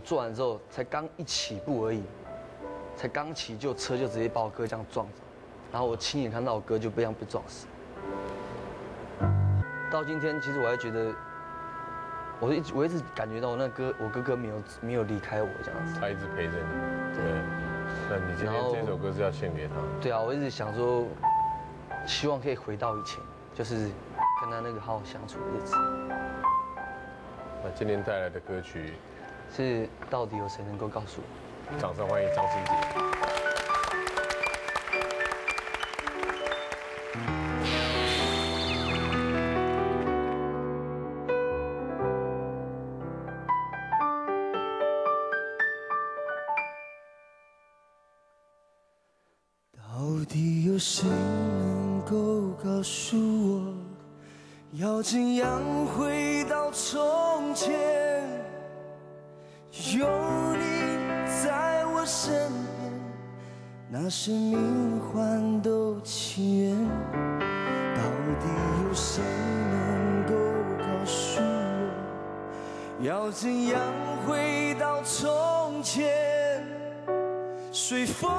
做完之后才刚一起步而已，才刚起就车就直接把我哥这样撞走，然后我亲眼看到我哥就被这样被撞死。到今天，其实我还觉得，我一直感觉到我哥哥没有离开我这样子， 他一直陪着你。对，那你今天这首歌是要献给他？ 对啊，我一直想说，希望可以回到以前，就是跟他那个好好相处的日子。 那今天带来的歌曲是到底有谁能够告诉我？ 掌声欢迎张信哲。 到底有谁能够告诉我，要怎样回到从前？有你在我身边，那是命换都情愿。到底有谁能够告诉我，要怎样回到从前？随风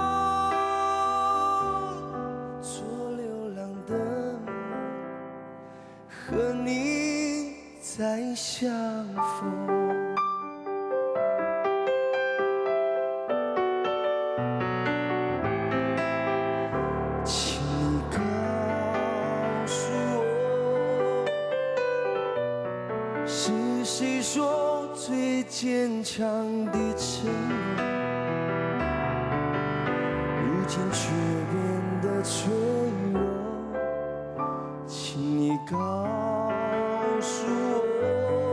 做流浪的梦，和你再相逢。请你告诉我，是谁说最坚强的承诺，如今却变得脆弱？请你告诉我，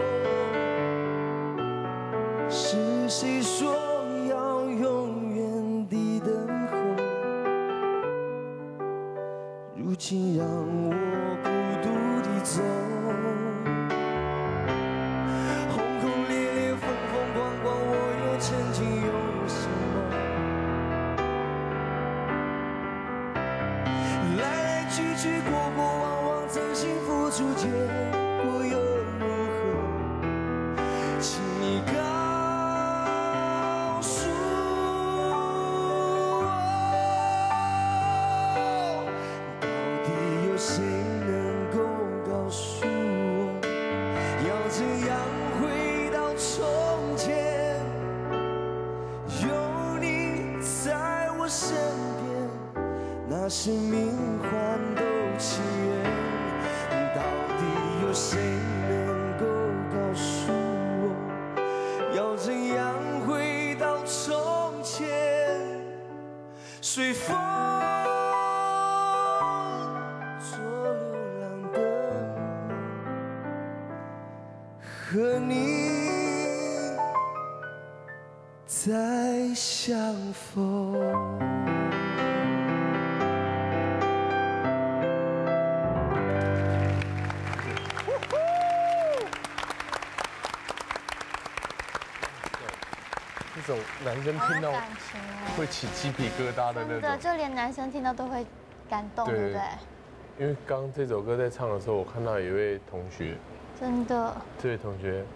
是谁说要永远地等候？如今让我孤独地走，轰轰烈烈，风风光光，我又曾经拥有什么？来来去去，过过往往，真心付出，结果又如何？请你告诉我，到底有谁能够告诉我，要怎样回到从前？有你在我身边，那是命换都情愿。到底有谁能够告诉我，要怎样回到从前？随风做流浪的梦，和你再相逢。 这种男生听到好感情哦会起鸡皮疙瘩的那真的， 种。 就连男生听到都会感动，对不对？ 因为刚这首歌在唱的时候，我看到有一位同学， 真的， 这位同学，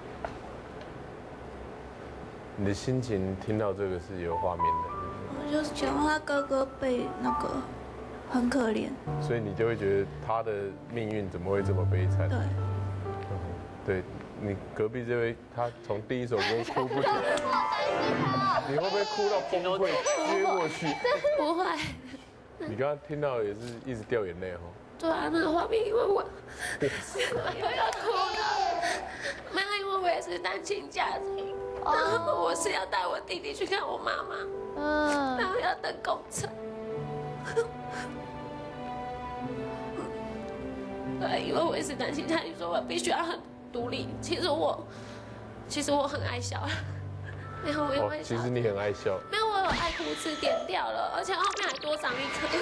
你的心情听到这个是有画面的， 我就是觉得他哥哥被那个很可怜， 所以你就会觉得他的命运怎么会这么悲惨？ 对， 对你隔壁这位，他从第一首歌哭不停，你会不会哭到崩溃，接过去？ 不会。 你刚刚听到也是一直掉眼泪哈。 对啊，那个画面，因为我又要哭了。没有，因为我也是单亲家庭，然后我是要带我弟弟去看我妈妈，然后要等公车。对，因为我也是单亲家庭，所以我必须要很独立。其实我很爱笑，没有，我也会笑。 其实你很爱笑。 没有，我有爱哭词点掉了，而且后面还多长一颗。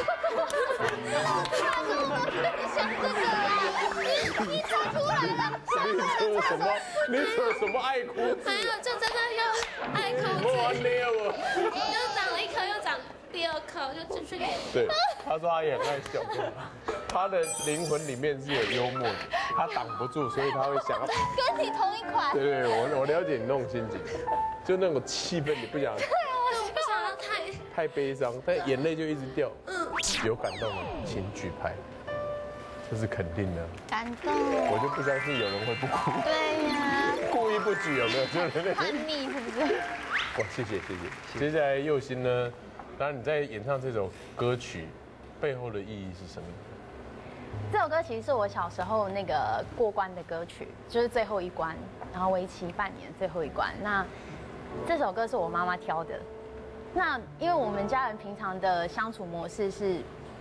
你唱出来了， 你扯什么？你扯什么爱哭字？ 没有，就真的有爱哭我字， 捏我。 又长了一颗，又长第二颗，就继续点。 对，他说他也很爱笑。 他的灵魂里面是有幽默的，他挡不住，所以他会想要跟你同一款。 对，我了解你那种心情，就那种气氛，你不想我不想要太悲伤，但眼泪就一直掉。有感动的，请举牌，这是肯定的。 感动。 我就不相信有人会不哭。 对呀。 故意不举有没有？就是叛逆是不是？ 哇，谢谢。接下来佑心呢？当然你在演唱这首歌曲背后的意义是什么？ 这首歌其实是我小时候那个过关的歌曲，就是最后一关，然后为期半年最后一关。那这首歌是我妈妈挑的。那因为我们家人平常的相处模式是，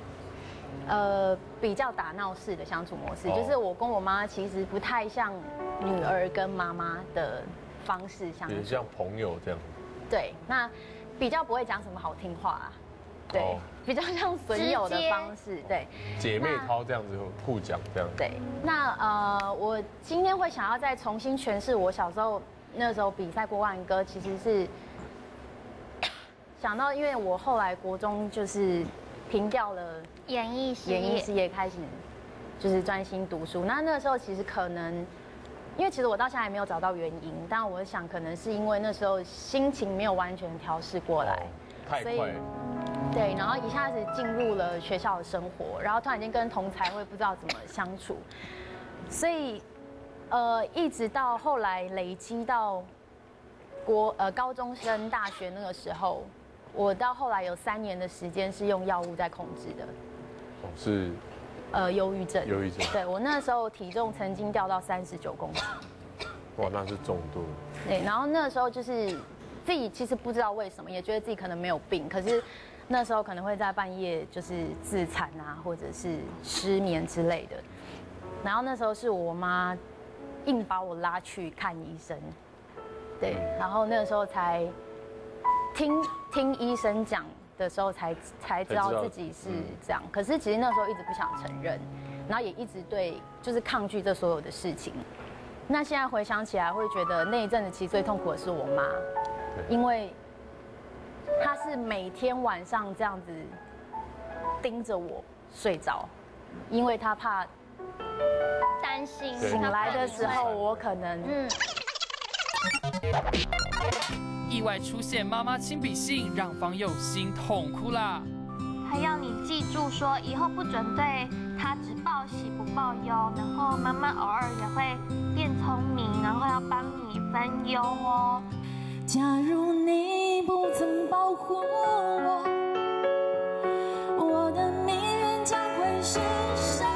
比较打闹式的相处模式，就是我跟我妈其实不太像女儿跟妈妈的方式相处， 也像朋友这样。 对，那比较不会讲什么好听话啊，对，比较像损友的方式，对， 姐妹淘这样子互讲这样。 对，那我今天会想要再重新诠释我小时候那时候比赛过关的歌，其实是想到，因为我后来国中就是停掉了演艺事业，开始就是专心读书。那个时候其实可能，因为其实我到现在还没有找到原因，但我想可能是因为那时候心情没有完全调试过来， 太快了。 对，然后一下子进入了学校的生活，然后突然间跟同才会不知道怎么相处，所以一直到后来累积到高中升大学那个时候，我到后来有3年的时间是用药物在控制的。 哦，是。 忧郁症。 忧郁症。 对，我那时候体重曾经掉到39公斤。 哇，那是重度。 对，然后那时候就是自己其实不知道为什么，也觉得自己可能没有病，可是那时候可能会在半夜就是自残啊，或者是失眠之类的。然后那时候是我妈硬把我拉去看医生，对，然后那个时候才听医生讲的时候才知道自己是这样。可是其实那时候一直不想承认，然后也一直就是抗拒这所有的事情。那现在回想起来，会觉得那一阵子其实最痛苦的是我妈，因为她是每天晚上这样子盯着我睡着，因为她怕担心醒来的时候我可能意外出现妈妈亲笔信，让方佑心痛哭啦。 还要你记住说，以后不准对他只报喜不报忧，然后妈妈偶尔也会变聪明，然后要帮你分忧哦。 假如你不曾保护我，我的命运将会是什